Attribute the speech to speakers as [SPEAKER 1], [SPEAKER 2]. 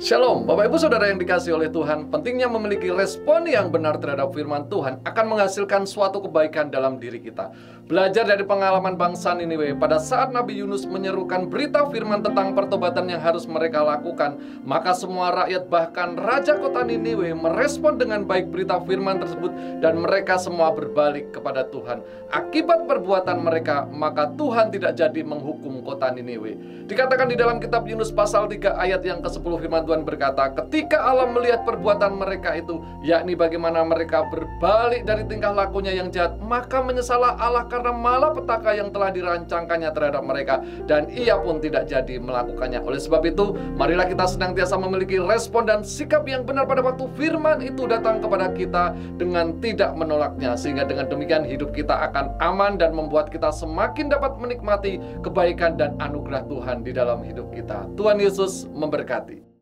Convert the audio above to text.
[SPEAKER 1] Shalom, Bapak Ibu Saudara yang dikasihi oleh Tuhan. Pentingnya memiliki respon yang benar terhadap firman Tuhan akan menghasilkan suatu kebaikan dalam diri kita. Belajar dari pengalaman bangsa Niniwe, pada saat Nabi Yunus menyerukan berita firman tentang pertobatan yang harus mereka lakukan, maka semua rakyat bahkan raja kota Niniwe merespon dengan baik berita firman tersebut dan mereka semua berbalik kepada Tuhan. Akibat perbuatan mereka, maka Tuhan tidak jadi menghukum kota Niniwe. Dikatakan di dalam kitab Yunus pasal 3 ayat yang ke-10 firman Tuhan berkata, ketika Allah melihat perbuatan mereka itu, yakni bagaimana mereka berbalik dari tingkah lakunya yang jahat, maka menyesallah Allah karena malapetaka yang telah dirancangkannya terhadap mereka, dan ia pun tidak jadi melakukannya. Oleh sebab itu, marilah kita senantiasa memiliki respon dan sikap yang benar pada waktu firman itu datang kepada kita dengan tidak menolaknya, sehingga dengan demikian hidup kita akan aman dan membuat kita semakin dapat menikmati kebaikan dan anugerah Tuhan di dalam hidup kita. Tuhan Yesus memberkati.